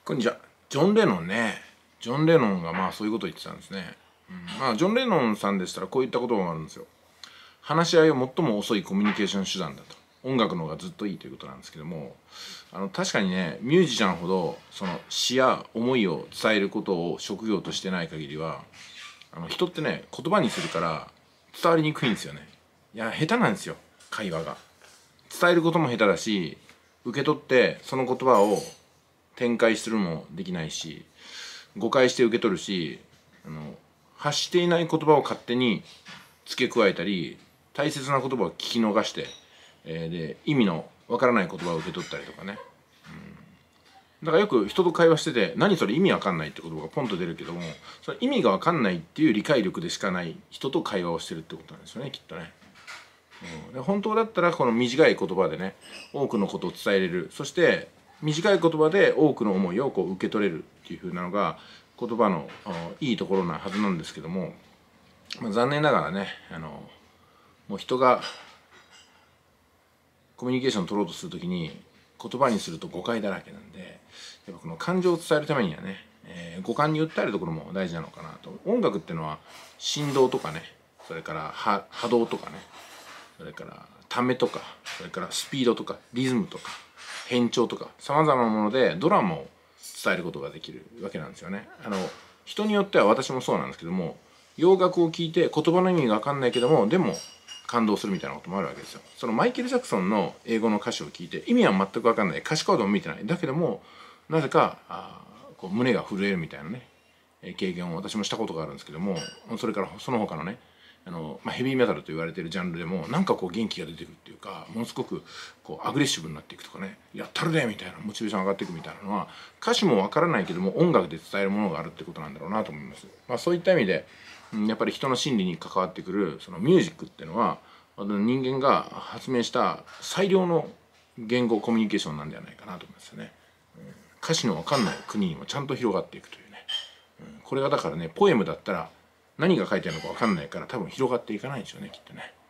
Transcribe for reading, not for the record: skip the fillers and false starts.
こんにちは。ジョン・レノンね。ジョン・レノンがそういうことを言ってたんですね。ジョン・レノンさんでしたらこういった言葉があるんですよ。話し合いは最も遅いコミュニケーション手段だと。音楽の方がずっといいということなんですけども、確かにね、ミュージシャンほどその詩や思いを伝えることを職業としてない限りは、人ってね、言葉にするから伝わりにくいんですよね。いや、下手なんですよ、会話が。伝えることも下手だし、受け取ってその言葉を展開するもできないし、誤解して受け取るし、発していない言葉を勝手に付け加えたり、大切な言葉を聞き逃して、で意味のわからない言葉を受け取ったりとかね。だからよく人と会話してて、何それ意味わかんないって言葉がポンと出るけども、それ意味がわかんないっていう理解力でしかない人と会話をしてるってことなんですよね、きっとね。で本当だったらこの短い言葉でね、多くのことを伝えれる。そして短い言葉で多くの思いを受け取れるっていう風なのが言葉のいいところなはずなんですけども、残念ながらね、もう人がコミュニケーションを取ろうとするときに言葉にすると誤解だらけなんで、やっぱこの感情を伝えるためにはね、五感に訴えるところも大事なのかなと。音楽っていうのは振動とかね、それから波動とかね、それからためとか、それからスピードとかリズムとか変調とかさまざまなものでドラマを伝えることができるわけなんですよね。人によっては、私もそうなんですけども、洋楽を聴いて言葉の意味が分かんないけどもでも感動するみたいなこともあるわけですよ。そのマイケル・ジャクソンの英語の歌詞を聞いて意味は全く分かんない、歌詞カードも見てない、だけどもなぜかこう胸が震えるみたいなね経験を私もしたことがあるんですけども、それからその他のねヘビーメタルと言われているジャンルでもなんかこう元気が出てくるっていうか、ものすごくこうアグレッシブになっていくとかね、やったるでみたいなモチベーション上がっていくみたいなのは、歌詞もわからないけども音楽で伝えるものがあるってことなんだろうなと思います。そういった意味でやっぱり人の心理に関わってくるそのミュージックっていうのは、人間が発明した最良の言語コミュニケーションなんではないかなと思いますよね。歌詞のわかんない国にもちゃんと広がっていくというね。これがだからね、ポエムだったら何が書いてあるのか分かんないから多分広がっていかないんでしょうね、きっとね。